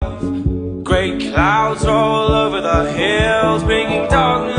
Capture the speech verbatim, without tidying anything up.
Great clouds roll over the hills, bringing darkness